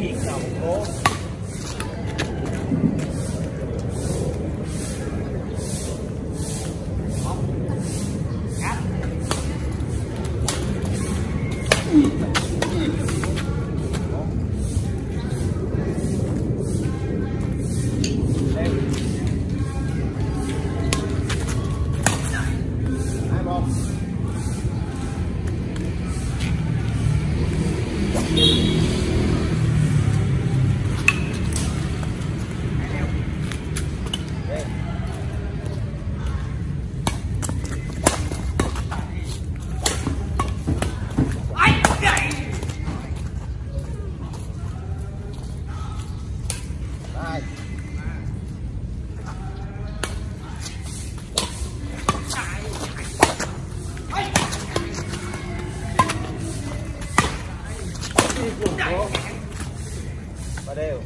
Chiến nào một cố. Và đều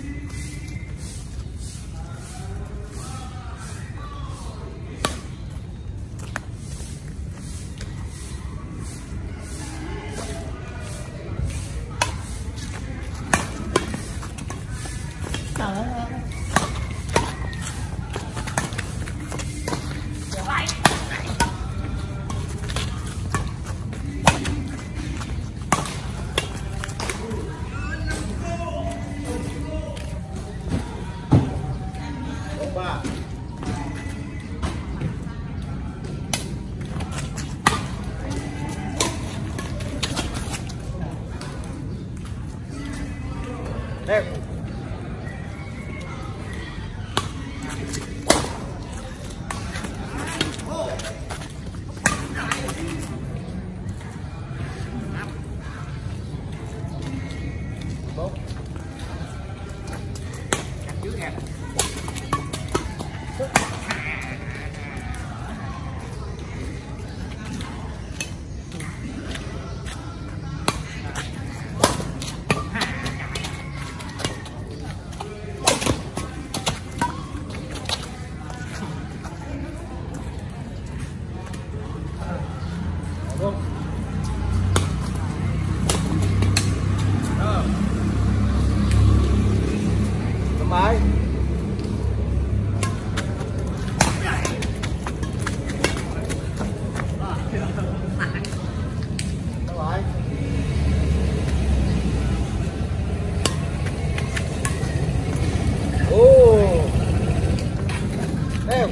Đây. Bốn. Cắt trước nha. Máy Đeo.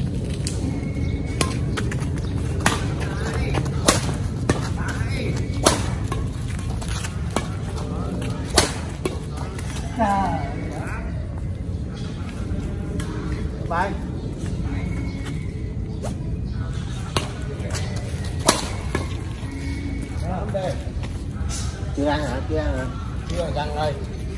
Bye. Chưa ăn hả? Chưa ăn hả? Chưa ăn rồi.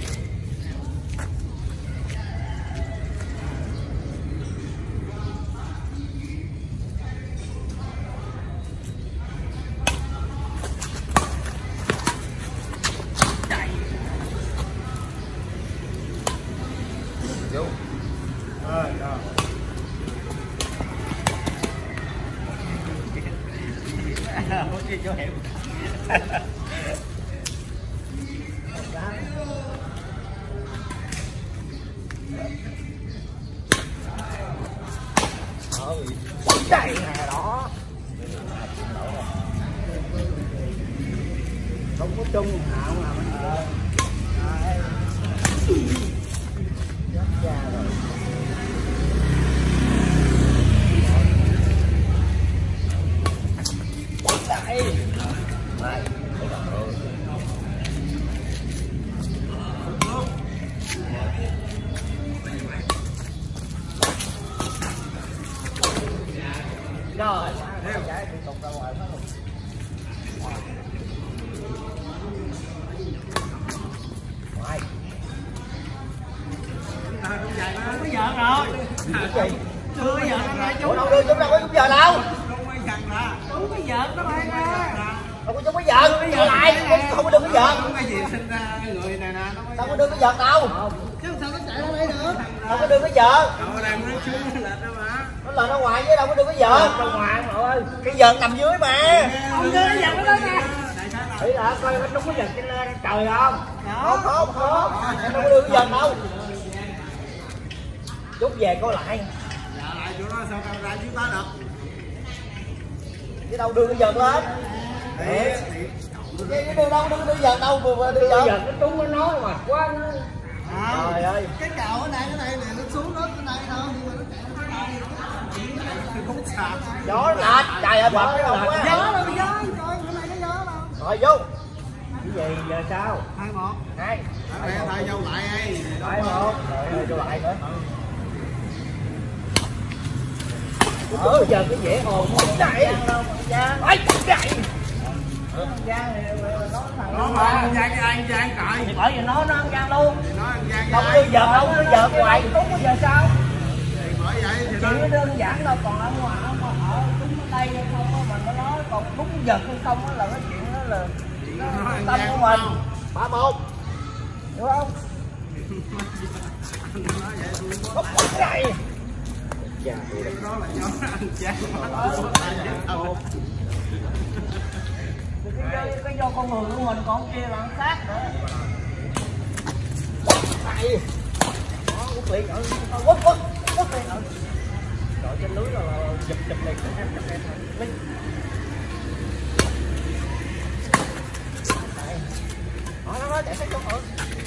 Vô. Không có chỗ hẹp. Chạy nè đó. Không có chung hạo mà ra rồi. Đây. Đây. Rồi, chạy tiếp tục ra ngoài hết luôn. Ngoài. Không có giờ rồi. Gì? Chưa có giờ nó chú. Đâu đưa chúng đâu có giờ đâu. Không có giờ ra. Đúng cái giờ nó bay ra. Không có chúng cái giờ. Giờ lại không có đưa cái giờ. Không có gì sinh ra người này nè. Đâu có đưa cái giờ đâu. Chứ sao nó chạy ra đây nữa. Không có đưa cái giờ. Ở đây nó xuống lệch đó mà. Nó lệch ra ngoài chứ đâu có đưa cái giờ. Ra ngoài mà ơi. Cái giờ nằm dưới mà. Không đưa cái giờ nó đó nè. Ý là coi nó đúng có giật trên trời không? Không. Em đâu có đưa cái giật đâu. Chút về coi lại. Dạ lại chỗ đó sao camera chiếu tới được? Chứ đâu đưa cái giật lên. Cái đưa đâu đưa giật đâu vừa đưa giật nó trúng nó nói mà quá nó. Trời ơi. Cái cào cái này nó xuống đó cái này thôi nhưng mà nó không sạc. Gió lệch, trời ơi bật cái đầu quá. Gió đâu gió, coi cái này cái gió đâu. Rồi vô. Cái gì giờ sao? 2-1. 2. Thay vô lại đi. 2-1. Rồi vô lại nữa. Giờ cái dễ ồn chạy. Ôi chạy. Nó mà ăn gian cái anh gian cậy. Bởi vì nó ăn gian luôn. Nó ăn gian. Đâu có giờ đâu có giờ hoài đúng có giờ sao? Bởi vậy thì nó đơn giản đâu còn ở ngoài nó ở đúng ở đây không có mình nó nói còn đúng giờ không á là cái chuyện đó là tâm của mình. 3-1. Hiểu không? Không có này. Đó là do ăn gian. Cái do con người của mình còn kia là ăn sát nữa. Này. Đó, quất liền ở quất liền ở. Rồi trên lưới là giật liền lên. Nó chạy sát chỗ nữa.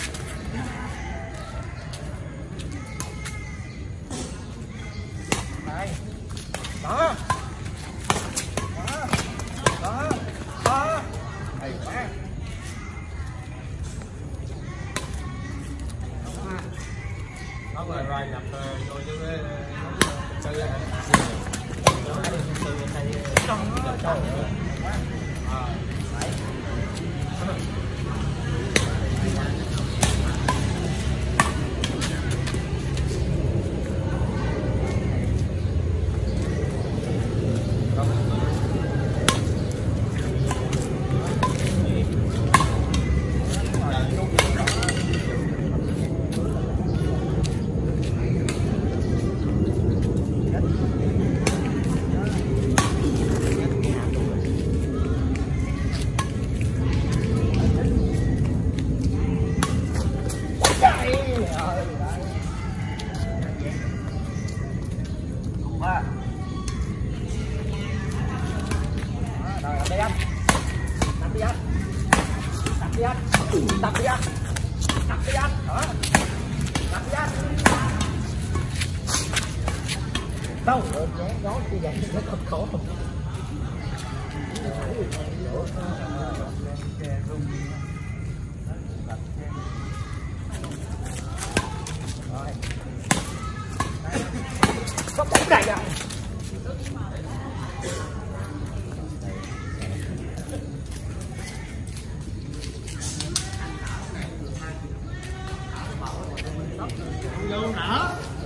Đây. Đó. Hay quá. Rồi nhập vô cho cái sư đâu gió như vậy nó không khổ không. Có bóng này à. vô nở.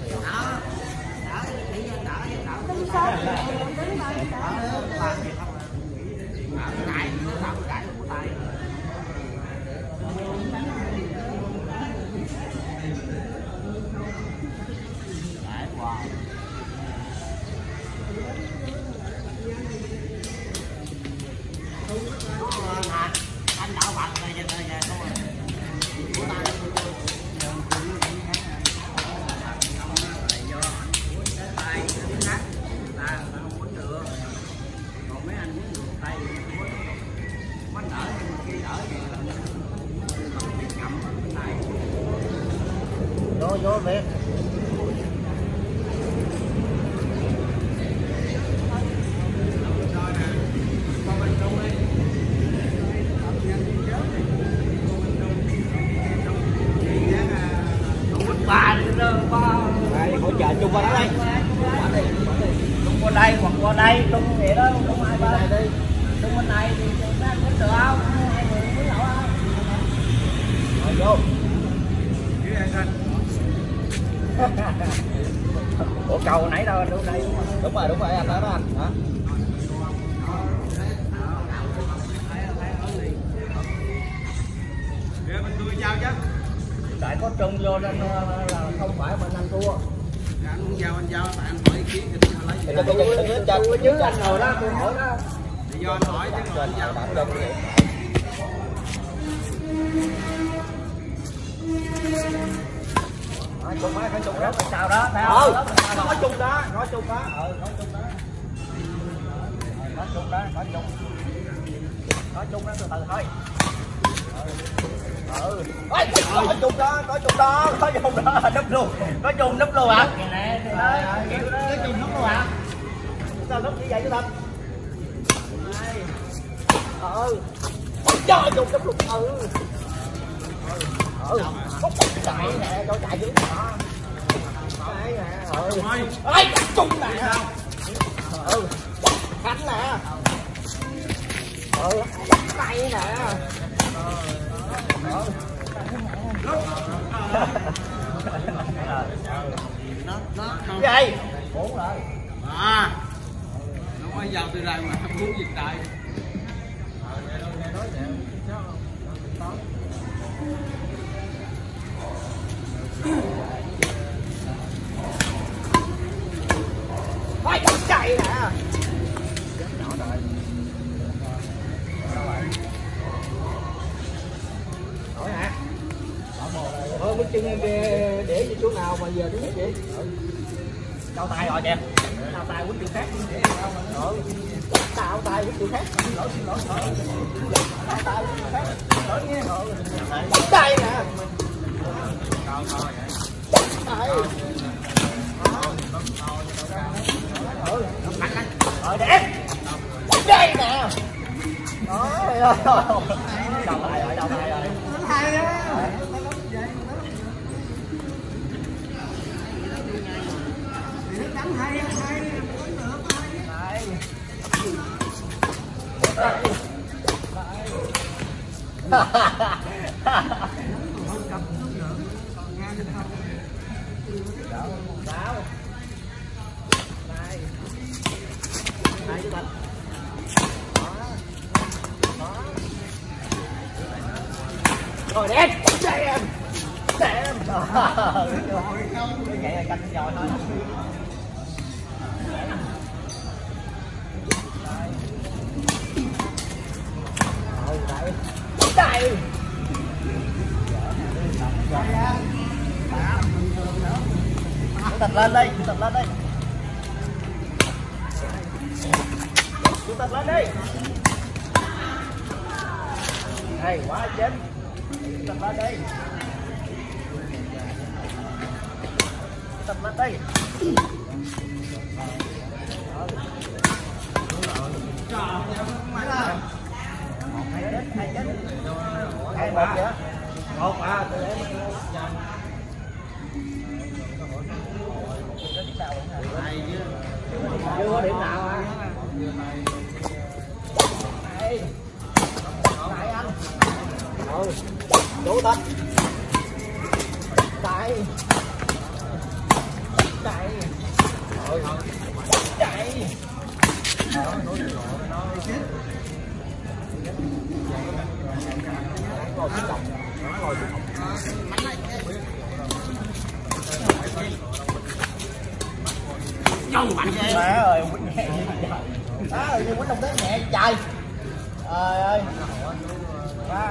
Anh đạo Phật này về vô việc. Đây hỗ trợ chung qua đó đây. Chung qua đây hoặc qua đây, chung vậy đó, chung hai bên đi. Chung bên này thì nó có được không? Hai người muốn nhậu không? Rồi vô. Ủa cầu nãy đâu đúng đây đúng không? Đúng rồi anh đó anh. Hả? Tại có trông vô nên là không phải mình ăn thua. Anh giao tại anh hỏi ý kiến thì tôi lấy gì. Tôi chứ anh ngồi đó tôi hỏi đó. Thì do anh hỏi chứ ngồi giao. nói chung đó, sao đó, nói chung đó, nói chung đó, nói chung đó, nói chung đó, nói chung đó, từ từ thôi. Nói chung đó, nói chung đó, nói chung đó, núp luôn, nói chung núp luôn hả? Nói chung núp luôn hả? Sao núp như vậy chứ Thanh? Cho chung núp luôn, chạy nè, cho chạy dưới đó. Chạy nè, ơi, chung nè. Khánh nè. Tay nè. Nó gì? Bốn rồi. À. Nó mới vào từ đây mà không muốn dịch đại. Phải chạy nè. Hỏi hả? Thôi bước chân em để cho chỗ nào mà giờ thứ nhất vậy? Cao tay rồi kìa. Cao tay quýnh chỗ khác. Cao tay quýnh chỗ khác. Lỗi xin lỗi. Cao tay quýnh chỗ khác. Lỗi nghe. Đây nè. Rồi đẹp. Đây nè. Đó. Đâu tay rồi, đâu tay rồi. Hay á. Đánh hay hay rồi đẹp em đẹp cái vậy là canh giỏi thôi. Đây. Chủ tịch lên đi, chủ tịch lên đi. Chủ tịch lên đi. Hay quá chết. Chủ tịch lên đi. Chủ tịch lên đi. Hai chết. Hai một vậy. Một à, tôi để mình luôn. Chưa có điểm nào à. Đây. Lại anh. Chủ tịch. Đây. Đây. Đây. Ngồi xuống đồng, ngồi xuống đồng. Mạnh ghê. Má ơi, quýnh nhẹ vậy. Má ơi, quýnh đồng tới nhẹ trời. Trời ơi. Má.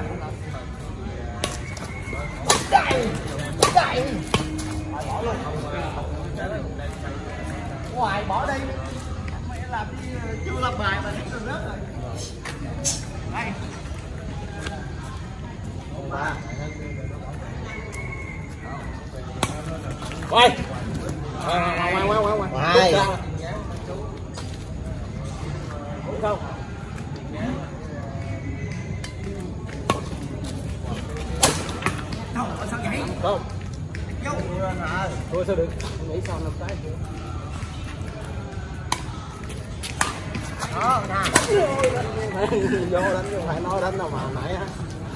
Chạy. Chạy. Bỏ luôn. Ngoài bỏ đi. Mày làm đi chưa làm bài mà thấy rớt rồi. Đây. Quay. Quay. Đúng không? Đâu, sao vậy? Không. Vô. Thôi sao được? Nghĩ sao làm cái. Đó, nè. Vô đánh không phải nói đánh đâu mà nãy á.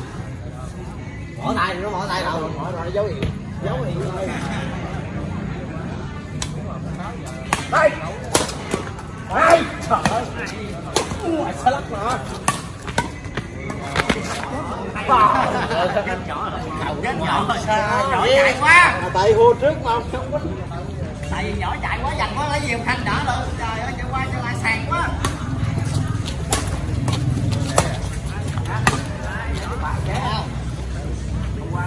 Bỏ tay, nó bỏ tay đâu, bỏ rồi dấu hiệu. Dấu hiệu thôi. Đây. Đây. Trời ơi. Ui, sao lắc mà. Anh nhỏ rồi. Nhỏ chạy quá. Tại hô trước mà không có. Tại vì nhỏ chạy quá dằn quá lấy gì ông Khanh đỡ luôn. Trời ơi, chạy qua cho lại sàn quá.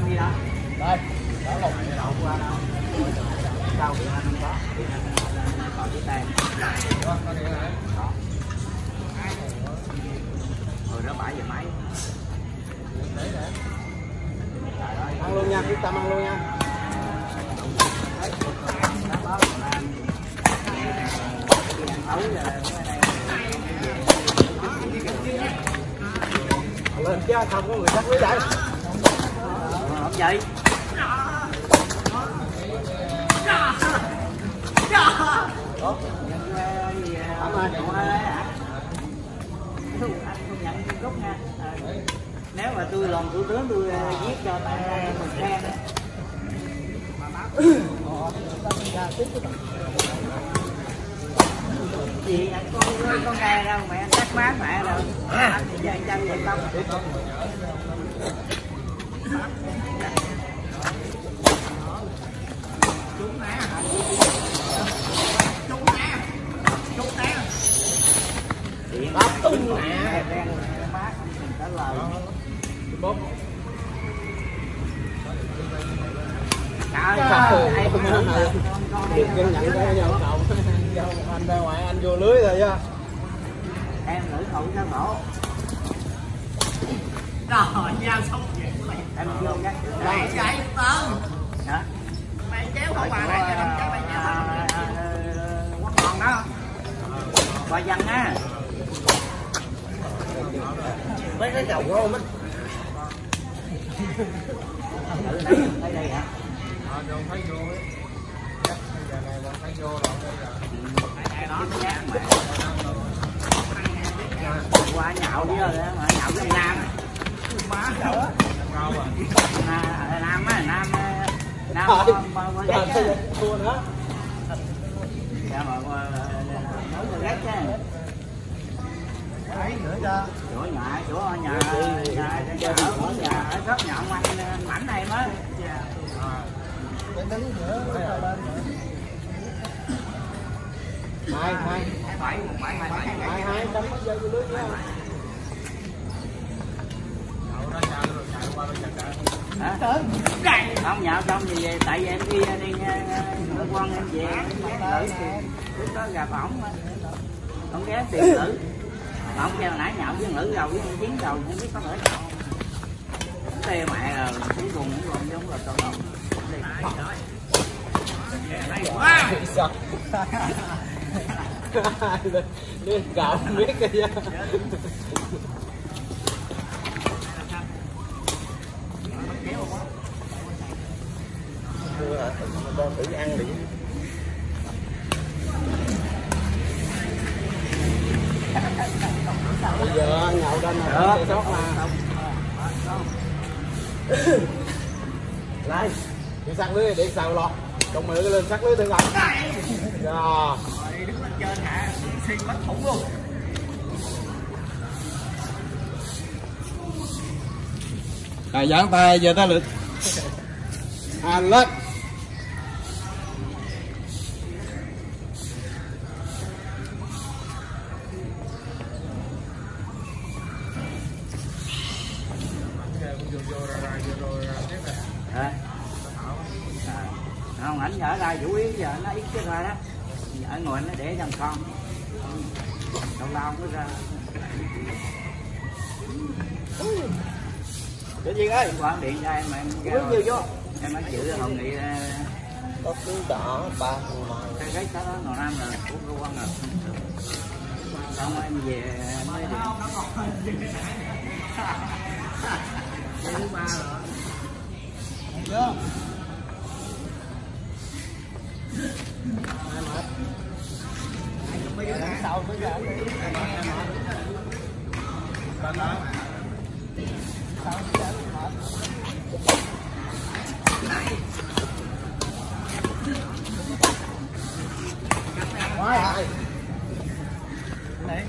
anh đi đâu? Đây, đó lột cái đậu qua đâu? Sao điện anh không có? Điện anh còn với tay. Có điện hả? Có. Rồi đó 7 giờ mấy. Ăn luôn nha, chúng ta ăn luôn nha. Lên chứ không có người khác với vậy. Không vậy. Anh không nhận cúc nha. Nếu mà tôi làm thủ tướng tôi viết cho tại mình khen. Gì anh con nghe đâu mẹ cắt má mẹ đâu. Anh thì dạy chân vậy không. Chúng nè. Chúng nè. Chúng nè. Điện bắp tung nè. Má không cần trả lời. Bốp. Trời ơi, ai cũng muốn được kiên nhẫn cái nhau cậu. Anh ra ngoài anh vô lưới rồi chứ. Em lưỡi cậu sao khổ. Trời giao xong vậy. Em vô nhá. Mày chạy tao. Hả? Mày chéo không bà này cho đâm cái mày chéo. Quất còn đó. Bà văn á. Mấy cái cầu của ông á. Đây đây hả? Đâu thấy vô ấy. Giờ này mà thấy vô rồi qua nhậu với rồi mà nhậu với Nam má Nam á Nam thua nữa dạ mà nói cho ghét chứ đấy nữa cho chỗ nhà ở shop nhà ông anh Mảnh này mới đứng nữa hai chấm mới vô lưới nha. Không nhậu xong thì về tại vì em đi cơ quan em về lữ lúc đó gặp ổng ổng ghé tiền lữ ổng kêu nãy nhậu với lữ rồi với chiến rồi không biết có nữa nhậu tê mẹ rồi cuối cùng cũng còn giống là tao không lên gạo biết cái gì con thử ăn đi bây giờ nhậu lên mà sót mà lại đi săn lưới để sao lọt trong mười lên sát lưới thử rồi rồi đứng lên trên hả xin bắt thủng luôn rồi giãn tay giờ ta lực lên không ảnh ở đây chủ yếu giờ nó ít cái ra đó ở ngoài nó để trong con lâu lâu mới ra cái gì ơi quán điện ra em vô em nói chữ hội nghị có cứ đỏ ba cái đó nồi nam là của cơ quan rồi xong em về mới điện cái thứ ba rồi sau mới ra quá rồi này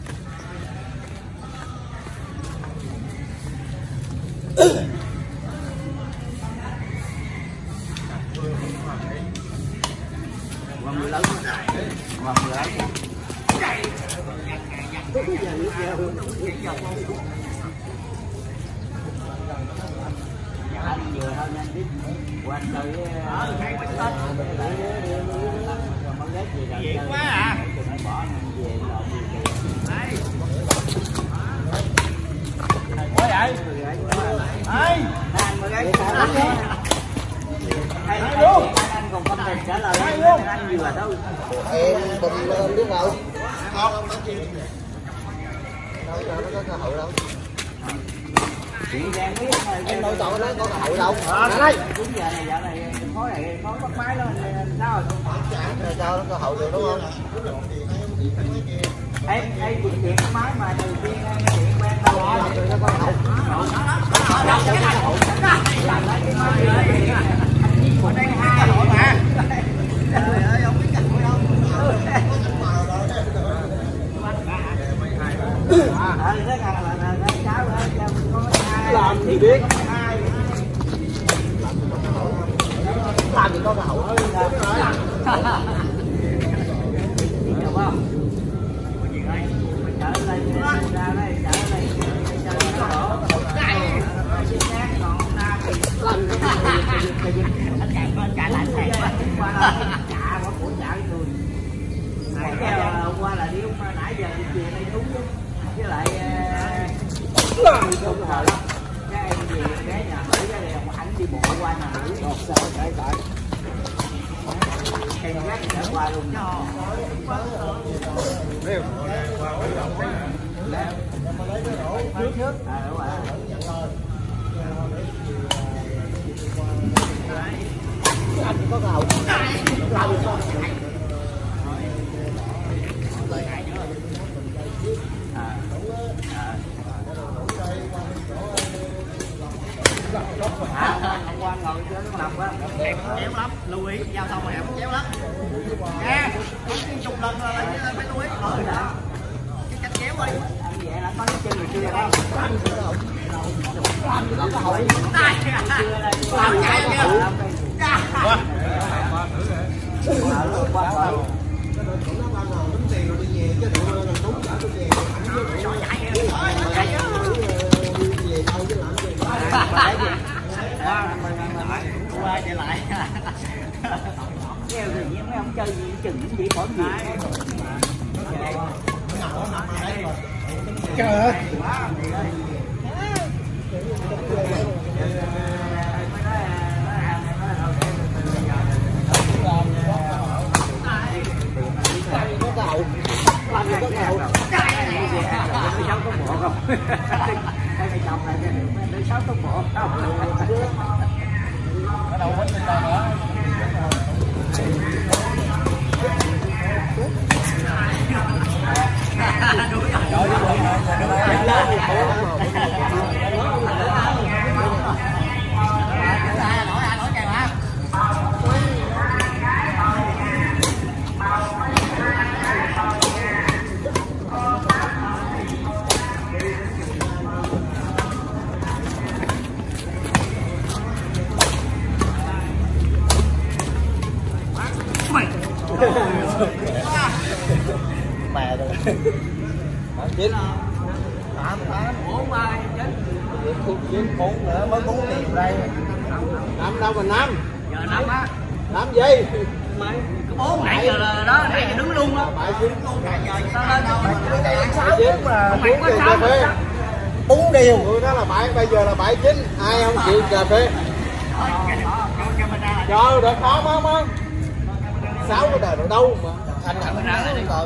quăng mưa lớn quăng mưa lớn anh vừa thôi nhanh tiếp qua chơi hay quá tên dễ quá à bỏ về đây quá vậy đây anh luôn anh còn không thể trả lời anh vừa đâu em bình biết đâu đâu có cơ hội đâu em nội tội nó có cơ hội đâu đây đúng giờ này dạo này khối bắt máy đó sao rồi cho nó cơ hội được đúng không em chuyện cái máy mà từ tiên chuyện quen đâu nó có hậu ở đây hai hội mà trời ơi không biết cảnh đâu làm thì biết làm thì có cơ hội đúng không trở lên ra đây trở lên trả lại thẻ quá trả quá của trả tôi hôm qua là đi nãy giờ đi về đây đúng với lại đúng rồi lắm cái em về cái nhà hỏi cái này ảnh đi bộ qua nhà nữ sao chạy chạy em gác trở qua luôn trước anh có cơ hội làm được không hôm qua ngồi chơi nó làm quá chéo lắm lưu ý giao thông này không chéo lắm nha chục lần là phải lưu ý rồi đó cái cách chéo đi anh vậy là có cái chân người kia không làm có cơ hội làm chạy kìa qua chạy lại kêu thì mấy ông chơi gì chừng cũng chỉ khỏi gì trời ơi có cơ hội làm gì có cơ hội sáu tốc bộ không cái mày chồng này để sáu tốc bộ không bắt đầu quýnh lên đây nữa mẹ rồi chín tám bốn ba chín bốn nữa mới bốn tiền đây năm đâu mà năm giờ năm á năm gì mấy cái bốn nãy giờ là đó nãy giờ đứng luôn á bảy chín tao lên bảy chín là bốn tiền cà phê bốn điều tôi nói là bảy bây giờ là bảy chín ai không chịu cà phê cho được khó không sáu cái đời đâu mà thành ra đi cờ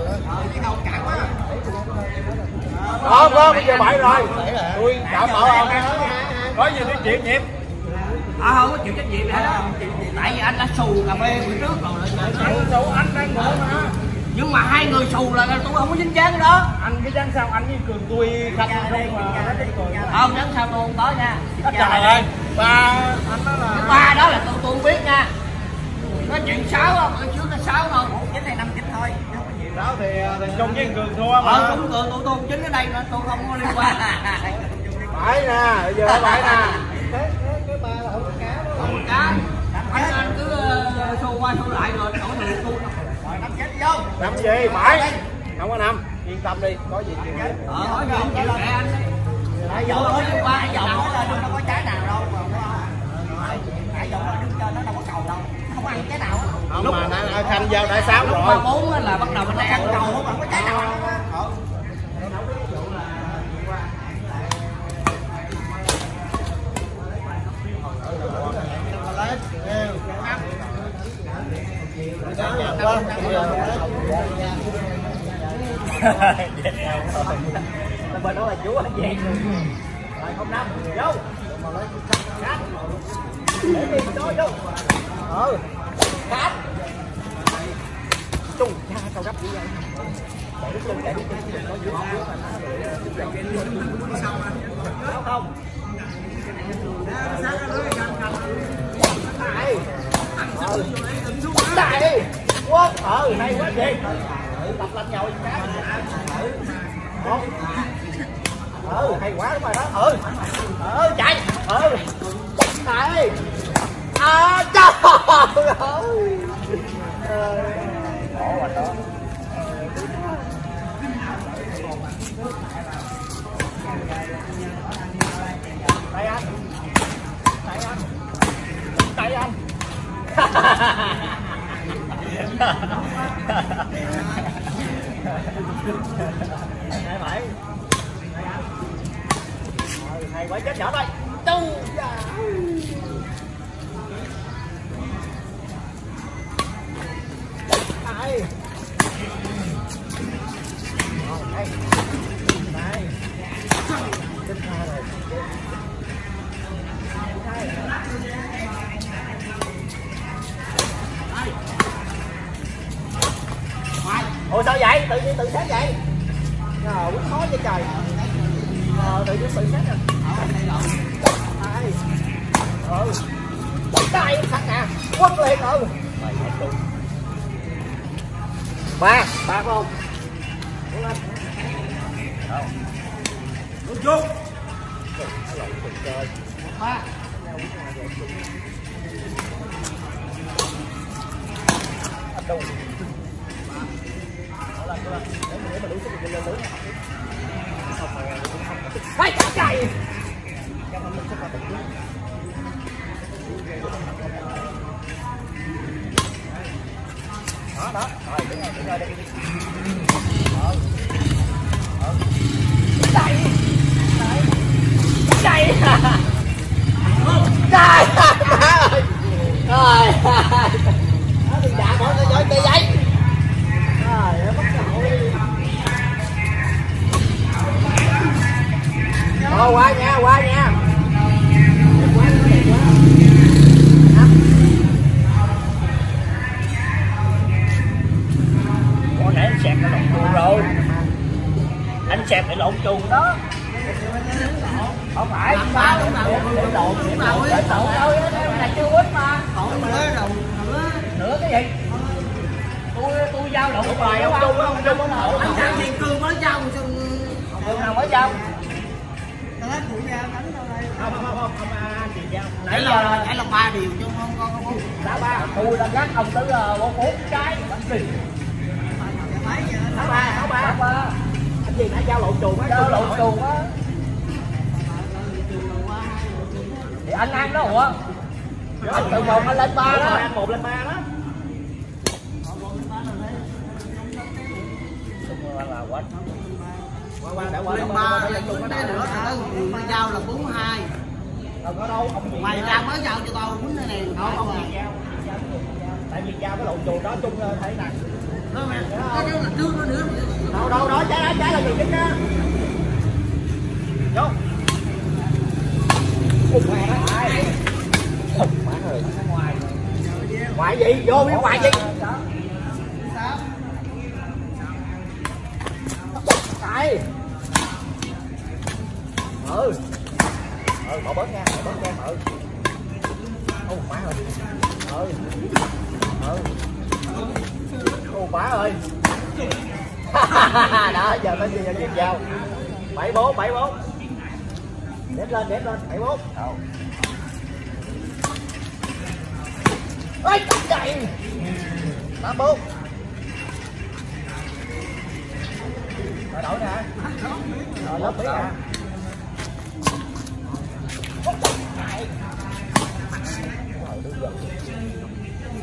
đó bây giờ bảy rồi tôi đảm bảo không có gì nói chuyện nhịp không có chịu trách nhiệm hết á tại vì anh đã xù cà phê bữa trước rồi xù anh đang ngồi mà nhưng mà hai người xù là tôi không có dính dáng cái đó anh cái dáng sao anh với Cường tôi khanh đây mà không dáng sao tôi không có nha trời ơi ba anh nói là ba đó là tôi không biết nha nói chuyện sáu không ở trước là sáu thôi chín này năm chín thôi đó thì chung với Cường thua mà đúng Cường tôi chín ở đây nữa tôi không có liên quan phải nè bây giờ phải nè cái ba là không cá anh cứ xô qua xô lại rồi đổi người tôi rồi năm chết vô năm gì phải không có năm yên tâm đi có gì chuyện hỏi gì chịu kệ anh đi nãy giờ qua vòng là đâu có trái nào đâu Lúc mà đã Khanh giao đã 6 rồi. Lúc 4 là bắt đầu mình đang ăn cầu không bằng cái trái nào ăn á. Bên đó là chú anh về rồi 05 vô cắt để đi đó vô cắt chung cha cầu gấp như vậy chạy đứt luôn nó dưới không đại quá hay quá gì tập lạnh nhồi cá hay quá đúng rồi đó chạy chạy trời ơi tay anh hai bảy hay quá chết nhỏ đây tung hai ủa sao vậy? Tự nhiên tự sát vậy? Quýnh khó vậy trời. Tự nhiên tự sát nè. Đây sát nè. Quất liền ba không? Đúng chưa? Ba. Đâu? Để mà đủ sức thì lên lớn. Hai chạy. Đó. Rồi, đứng rồi đi. Chạy. Chạy. Chạy. Rồi. Nó bị đạp bỏ cho chơi vậy. Rồi, bắt đầu. Qua nha. Con nãy anh xẹp cái lộn chuồng rồi. Anh xẹp cái lộn chuồng đó. Không phải, ba lộn cái thôi, này chưa quýt mà. Nửa cái gì? Tôi giao lộn bài ông Trung ủng hộ. Anh Thằng Thiên Cương mới giao Cương nào mới giao? Tao hết phụ giao đánh đâu đây. Không chị giao. Nãy giờ phải là 3 điều chứ không. Đá 3, tôi đang gắt ông tới 4 cái bắn tiền. Đá 3. Anh gì nãy giao lộn chuồng á, giao lộn chuồng á. Thì anh ăn đó ủa? Anh từ 1 anh lên 3 đó. Anh 1 lên 3 đó. Là quá đã qua lên 3 lên cái nữa tao giao là 42. Đâu có đâu, mày ra mới giao cho tao quýnh này nè. Không giao. Tại vì giao cái lộn chuồng đó chung thấy nè. Đó mẹ. Cái là trước nó nữa. Đâu đó trái là gì chứ đó. Vô. Mẹ đó. Má ơi. Ngoại gì? Vô biết ngoại gì? Tại. Bỏ bớt nha, má ơi. Má ơi. Đó, giờ tới giờ việc giao. 74. Đếm lên 74. Ôi chạy. 84. Rồi đổi nè. Rồi lớp biết nè.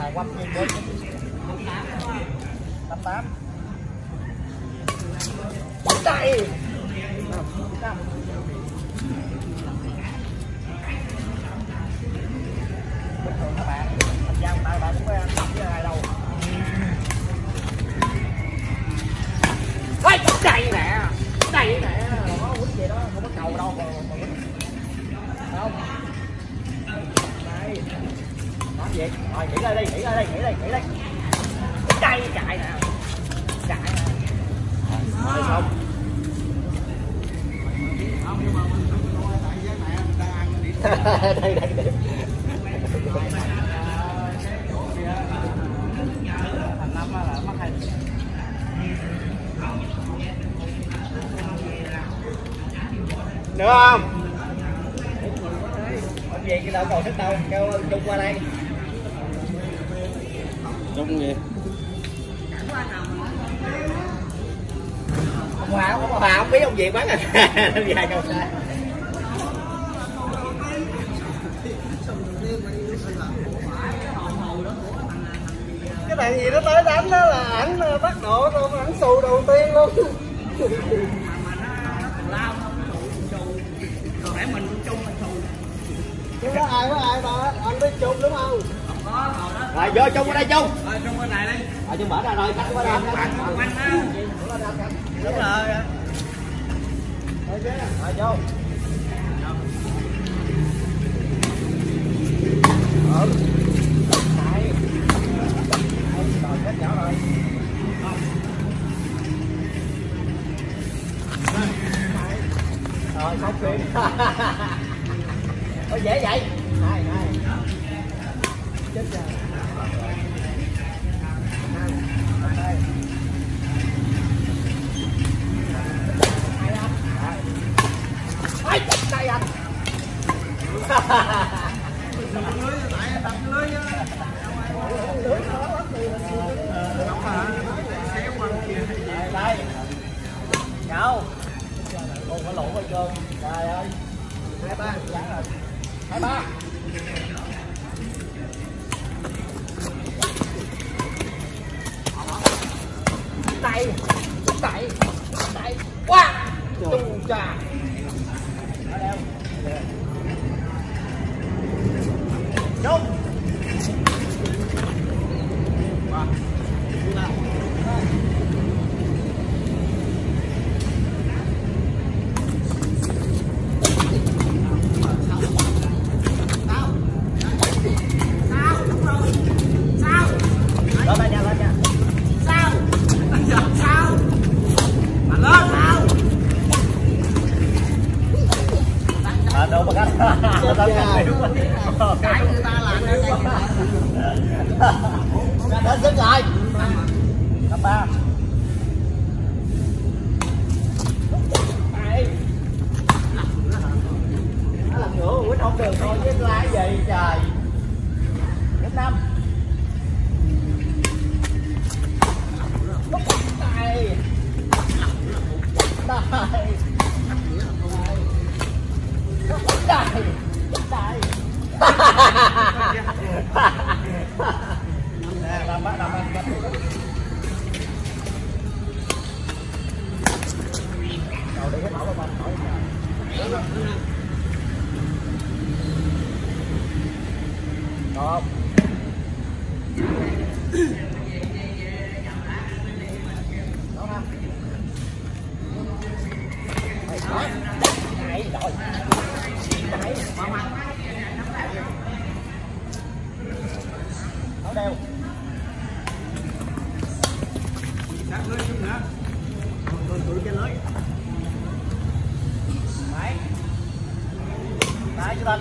quăng như thế 58 đây bình thường các bạn anh giao tay bạn cũng ăn tập với ai đâu. Đây nè nó quýt vậy đó, không có cầu đâu mà quýt không đây nói gì rồi nghỉ ra đi đây chạy nè rồi xong đây thành năm là mất hay được không? Ông gì cái đâu còn thích đâu, kêu Trung qua đây. Trung gì? Ông Hòa không biết ông gì bán à? Ông dài đâu xa. Cái thằng gì nó tới đánh đó là ảnh bắt độ thôi, ảnh xù đầu tiên luôn. Để mình chung mình thù. Chứ có ai ba anh biết chung đúng không? Không có hồi đó. Rồi vô chung ở đây chung. Rồi chung bên này đi. Rồi chung mở ra rồi khách qua đây. Quanh á. Đúng rồi. Rồi chứ. Rồi vô. Rồi hết nhỏ rồi. Rồi xong phim. Ôi dễ vậy. Hai. Chết rồi. Ai tay anh. Đây. Chào. Còn có lỗ hết trơn. Trời ơi. 23 giá rồi. 23. Đây. Quá. Trung trà. Ở đâu? Trung. Đâu mà cắt. Cái người ta làm ra đến xếp lại. 53. Đây. Nó làm nữa quýt không được thôi chứ lái gì trời. 5. Đây. Đây. Đầu đi hết mẫu lên không? Nó đeo. Sát lưới chút nữa. Còn tụi trên lưới. Đấy. Đấy chú Tân.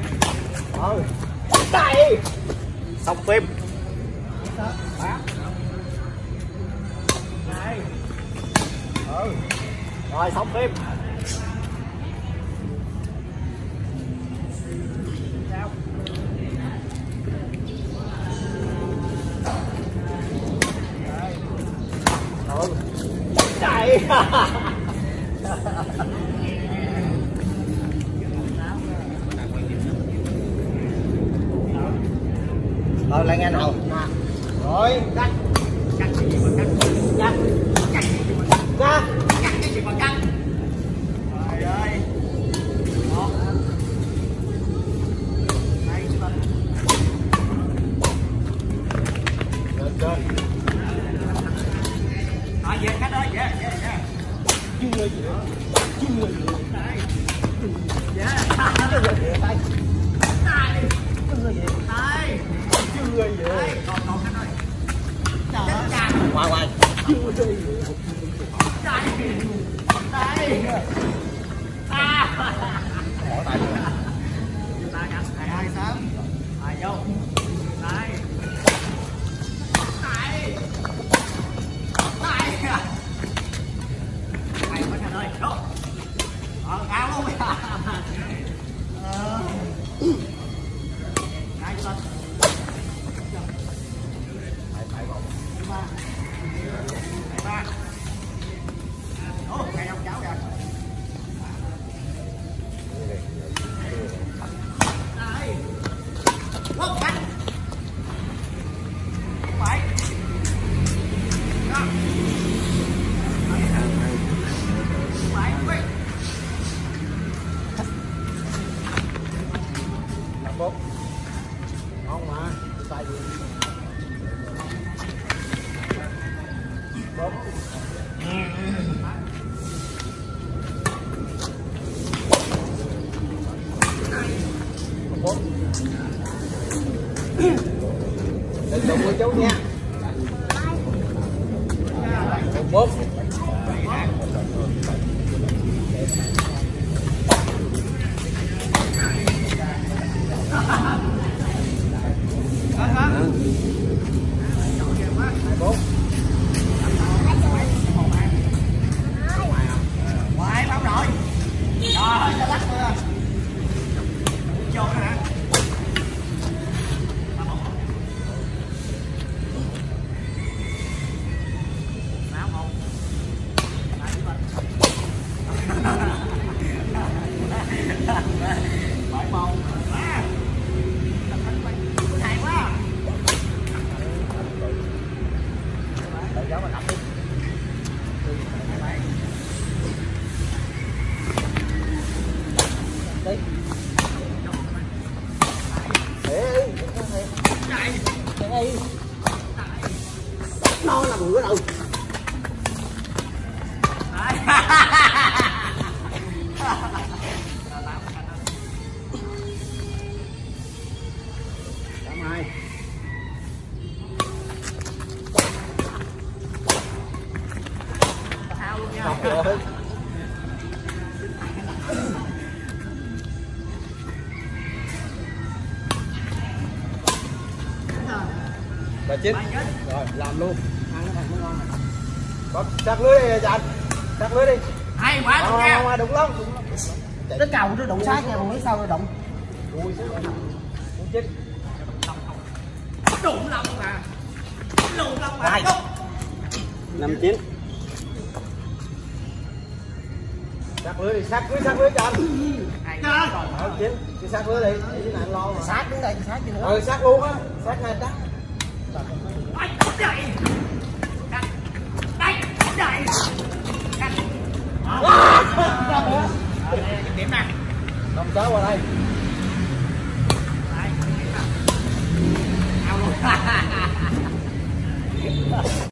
Đây. Xong phim. Đây. Rồi xong phim. Chạy. Lại nghe nào. Rồi, cắt. Cắt cái gì mà cắt? Cắt. Cắt cái gì mà cắt? Cắt. Cắt cái gì mà cắt? Trời ơi. Đó. Đây chúng ta. Rồi. Rồi về cắt đó, về. Chưa gì nữa. Chưa gì nữa. Đây. Về. Chưa gì nữa. Đây. Chưa gì nữa. Đây. Chưa gì nữa. Đây, còn cái này. Trời. Ngoài. Chưa gì nữa. Đây. Đây. Bỏ tay luôn. Ta cắt 2 sớm. Rồi vô. Đây. Đây. Đây. Mày có trả lời. Vô. Cao luôn. Đây cho ba. Ồ, cây ông cháu kìa. Đây. Quốc cắt. Phải. Đó. Phải. Làm bốt. Ngon mà. Tay gì? Bốt. Bốt. Đừng đụng với chú nha. Bốt. Ngoài bao rồi. Rồi, cho lắc nữa. Vô nữa hả? Báo một. Lại với mình. Bảy một. Quá. Tập đánh quay. Hay quá. Đợi cháu mà nằm đi. Đi. Đi. Nó là bữa đâu. Cảm ơn. Thao luôn nha. Bà chín. Rồi, làm luôn. Ăn cái thằng mới ngon. Có sát lưới đi anh. Sát lưới đi. Hay quá luôn nha. Không, đúng lắm. Cái cầu nó đụng sát nha, còn biết sao nó đụng. Ui, chết. Đụng lông mà. Đụng lông mà. 59. Sát lưới đi, sát lưới cho anh. Trời 9, cái sát lưới đi, cái này anh lo mà. Sát đứng đây, sát chứ nữa. Sát luôn á, sát ngay chắc. Đây. Đây. Đây. Cắt. Điểm này. 56 qua đây. Đây. Ao luôn.